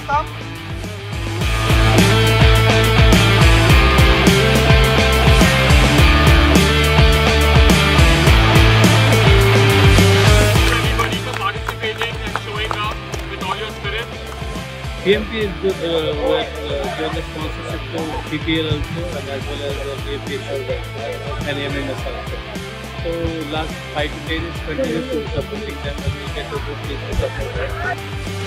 खत्म। BMPA is good. We're given the sponsorship to PPL also, and as well as BMPA and AMNS also. So last 5 to 10 years, continue to supporting them, and we get a good business support.